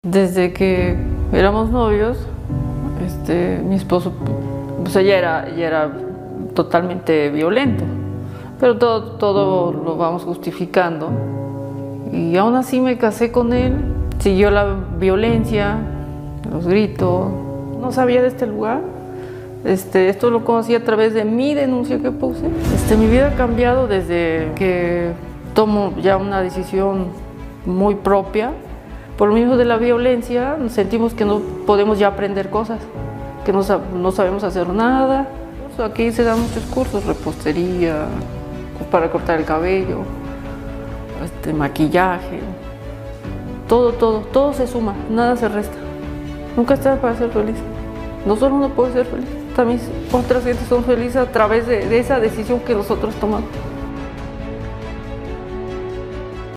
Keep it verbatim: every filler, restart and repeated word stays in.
Desde que éramos novios, este, mi esposo, pues ella era, ella era totalmente violento, pero todo, todo lo vamos justificando. Y aún así me casé con él, siguió la violencia, los gritos. No sabía de este lugar, este, esto lo conocí a través de mi denuncia que puse. Este, mi vida ha cambiado desde que tomo ya una decisión muy propia. Por lo mismo de la violencia, sentimos que no podemos ya aprender cosas, que no, no sabemos hacer nada. Aquí se dan muchos cursos, repostería, para cortar el cabello, este, maquillaje, todo, todo, todo se suma, nada se resta. Nunca está para ser feliz. No solo uno puede ser feliz, también otras gentes son felices a través de, de esa decisión que nosotros tomamos.